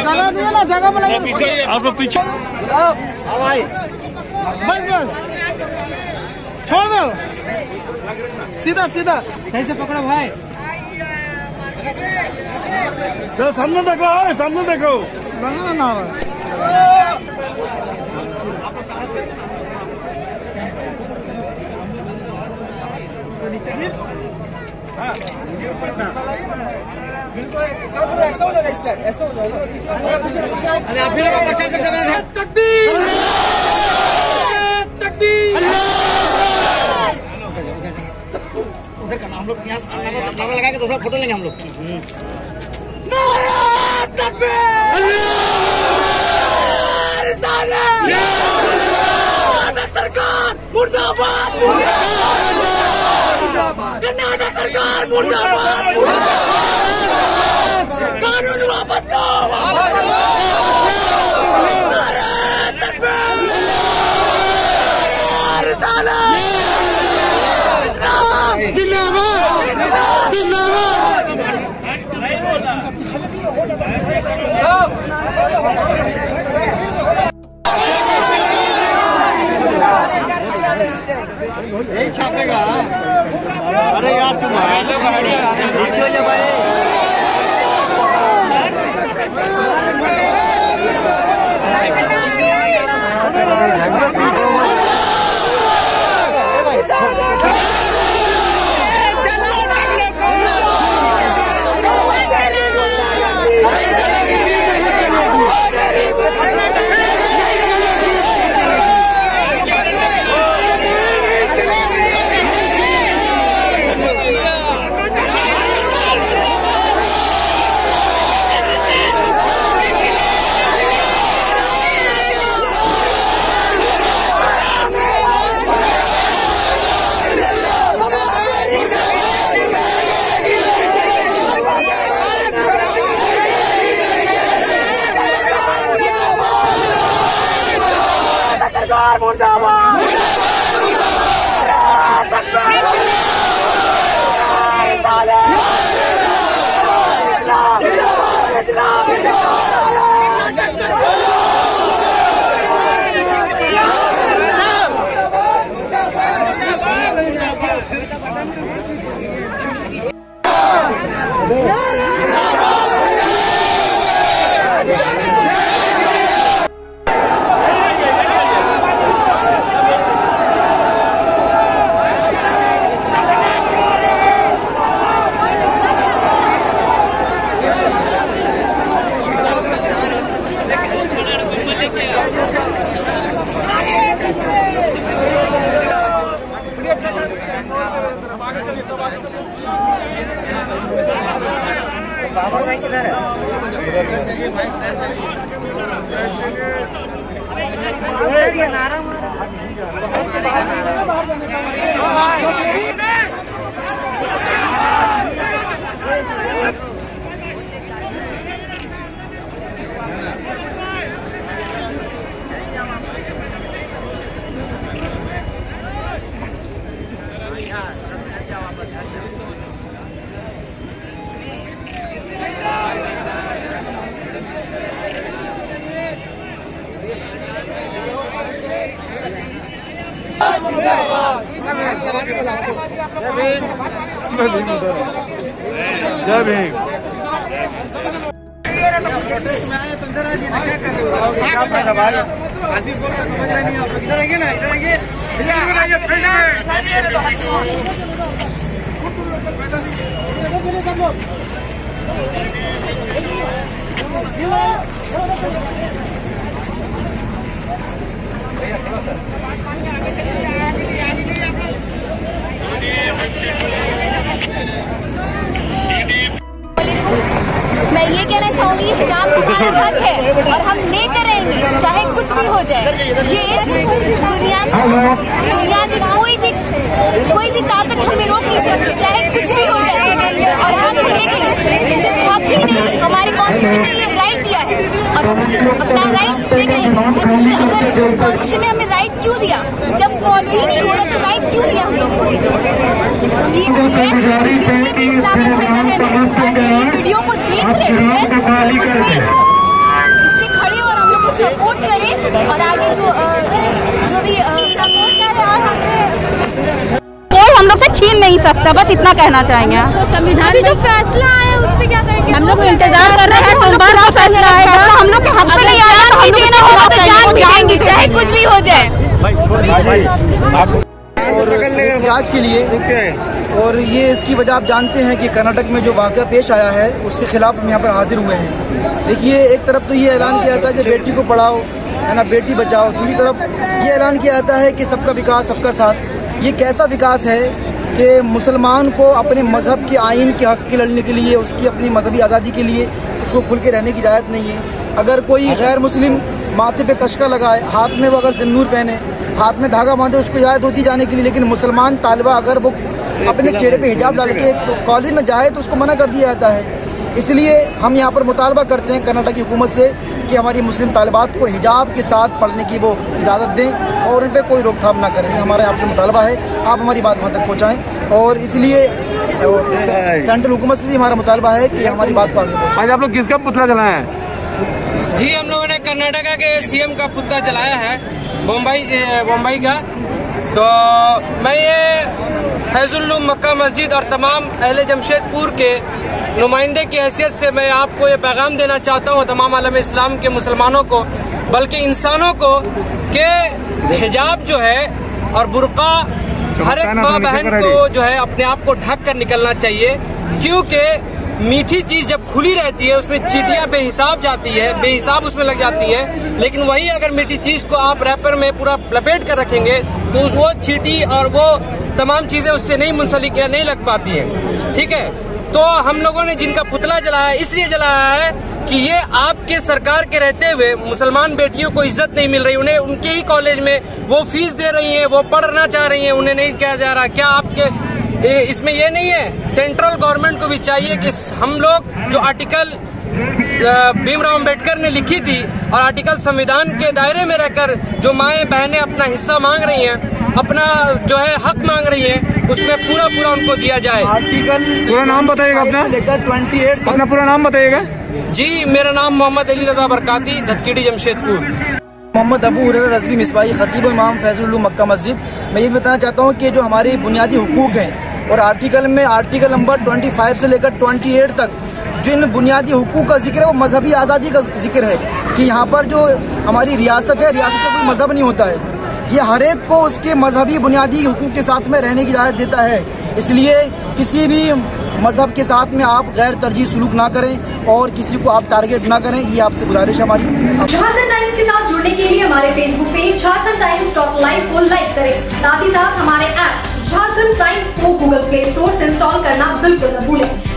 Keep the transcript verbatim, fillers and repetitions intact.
जगह दिए ना, जगह बनाइए पीछे आप लोग पीछे भाई, बस बस छोड़ दो, सीधा सीधा सही से पकड़ो भाई। सामने देखो, सामने देखो ना ना बिल्कुल ऐसा हो जाएगा, इस साइड ऐसा हो जाएगा। तकबीर तकबीर, उधर करना हम लोग, यहाँ नारा लगा के दूसरा फोटो लेंगे हम लोग। नारा तकबीर, सरकार मुर्दाबाद, कर्नाटक सरकार मुर्दाबाद, कानून वापस लो, यही छापेगा। अरे यार तुम जय भीम। आदमी बोल रहा समझ रहे नहीं आप लोग। इधर आइए ना, इधर आइए, मैं ये कहना चाहूंगी, हिजाब हमारा हक है और हम लेकर रहेंगे चाहे कुछ भी हो जाए। ये दुनिया दुनिया की कोई भी कोई भी ताकत हमें रोक नहीं सकती, चाहे कुछ भी हो जाए। और हक लेंगे, सिर्फ हक ही नहीं, हमारे कॉन्स्टिट्यूशन ने ये राइट दिया है और अपना राइट लेकर रहेंगे। अगर कॉन्स्टिट्यूशन ने हमें राइट क्यों दिया, जब फॉलो ही नहीं हो रहा तो राइट क्यों दिया हम लोग को? जितने भी इस्लामिक भाई बहन वीडियो को देख रहे हैं उसमें सकता, बस इतना कहना चाहेंगे। तो संविधान जो फैसला आया उस पर क्या करेंगे? हम लोग इंतजार कर रहे हैं, सोमवार को फैसला आएगा। हम लोग के हाथ में नहीं आया तो हम देना होगा तो जान भी देंगे, चाहे कुछ भी हो जाए। जांच के लिए, और ये इसकी वजह आप जानते हैं कि कर्नाटक में जो वाक़या पेश आया है उसके खिलाफ हम यहाँ पर हाजिर हुए हैं। देखिए, एक तरफ तो ये ऐलान किया था कि बेटी को पढ़ाओ, है ना, बेटी बचाओ, दूसरी तरफ ये ऐलान किया जाता है कि सबका विकास सबका साथ। ये कैसा विकास है कि मुसलमान को अपने मजहब के आइन के हक के लड़ने के लिए, उसकी अपनी मजहबी आज़ादी के लिए उसको खुल के रहने की इजाज़त नहीं है। अगर कोई गैर मुस्लिम माथे पे कशका लगाए, हाथ में वो अगर सिंदूर पहने, हाथ में धागा बांधे, उसको इजाज़त होती जाने के लिए, लेकिन मुसलमान तालिबा अगर वो अपने चेहरे पे हिजाब डाल के तो कॉलेज में जाए तो उसको मना कर दिया जाता है। इसलिए हम यहाँ पर मुतालबा करते हैं कर्नाटक की हुकूमत से कि हमारी मुस्लिम तालिबात को हिजाब के साथ पढ़ने की वो इजाज़त दें और उन पर कोई रोकथाम ना करें। हमारा आपसे मुतालबा है, आप हमारी बात वहाँ तक पहुँचाएँ। और इसलिए सेंट्रल हुकूमत से भी हमारा मुतालबा है कि हमारी बात को आगे पहुँचाएं। आज आप लोग किसका पुतला जलाए हैं? जी, हम लोगों ने कर्नाटका के सीएम का पुतला जलाया है, मुंबई मुंबई का। तो मैं ये फैजुल मक्का मस्जिद और तमाम अहले जमशेदपुर के नुमाइंदे की हैसियत से मैं आपको ये पैगाम देना चाहता हूँ, तमाम आलम इस्लाम के मुसलमानों को, बल्कि इंसानों को, कि हिजाब जो है और बुर्का हर एक माँ बहन को जो है अपने आप को ढक कर निकलना चाहिए। क्योंकि मीठी चीज जब खुली रहती है उसमें चींटियां बेहिसाब जाती है, बेहिसाब उसमें लग जाती है। लेकिन वही अगर मीठी चीज को आप रैपर में पूरा लपेट कर रखेंगे तो वो चींटी और वो तमाम चीजें उससे नहीं मुंसलिक या नहीं लग पाती है। ठीक है, तो हम लोगों ने जिनका पुतला जलाया इसलिए जलाया है कि ये आपके सरकार के रहते हुए मुसलमान बेटियों को इज्जत नहीं मिल रही, उन्हें उनके ही कॉलेज में वो फीस दे रही है, वो पढ़ना चाह रही है, उन्हें नहीं किया जा रहा। क्या आपके इसमें ये नहीं है? सेंट्रल गवर्नमेंट को भी चाहिए कि हम लोग जो आर्टिकल भीमराव अंबेडकर ने लिखी थी और आर्टिकल संविधान के दायरे में रहकर जो माएं बहनें अपना हिस्सा मांग रही हैं, अपना जो है हक मांग रही हैं, उसमें पूरा पूरा उनको दिया जाए। आर्टिकल पूरा नाम बताइएगा अपना, लेकर ट्वेंटी एट अपना पूरा नाम बताइएगा। जी, मेरा नाम मोहम्मद अली रजा बरकाती, धतकीड़ी जमशेदपुर। मोहम्मद अबू हुरैरा रज़वी मिसबाही, खतीब इमाम फैजुल मक्का मस्जिद। मैं ये बताना चाहता हूँ कि जो हमारे बुनियादी हुकूक हैं और आर्टिकल में आर्टिकल नंबर पच्चीस से लेकर अट्ठाईस तक जिन बुनियादी हुकूक का जिक्र है वो मजहबी आज़ादी का जिक्र है कि यहाँ पर जो हमारी रियासत है, रियासत का कोई मजहब नहीं होता है। ये हर एक को उसके मजहबी बुनियादी हुकूक के साथ में रहने की इजाज़त देता है। इसलिए किसी भी मजहब के साथ में आप गैर तरजीह सलूक ना करें और किसी को आप टारगेट ना करें, ये आपसे गुजारिश है हमारी। झारखंड टाइम्स के साथ जुड़ने के लिए हमारे Facebook page Jharkhand times top live को लाइक करें। साथ ही साथ हमारे ऐप झारखंड टाइम्स को गूगल प्ले स्टोर से इंस्टॉल करना बिल्कुल न भूलें।